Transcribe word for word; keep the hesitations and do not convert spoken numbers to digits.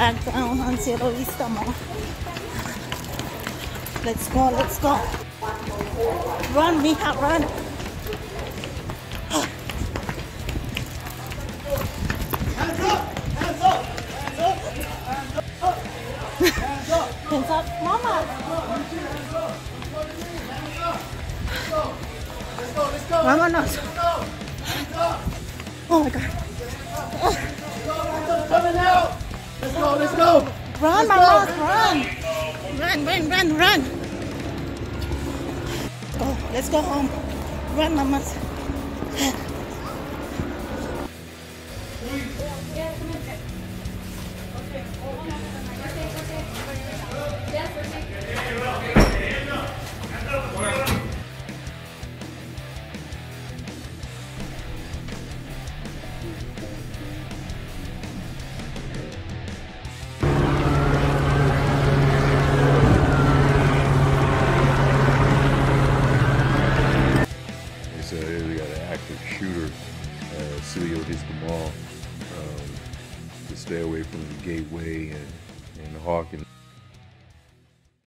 back down on Cielo Vista Mall. Let's go, let's go. Run, Mija, run. Hands up! Hands up! Hands up! Hands up! Hands up, Mama. Let's go, let's go! Vámonos. Let's go! Hands up! Oh my God. Coming out! Let's go, let's go! Run, Mama, run. Run, run, run, run. Go, let's go home. Run, Mamas. So here we got an active shooter. Uh, Cilio hits the mall um, to stay away from the Gateway and, and Hawkins.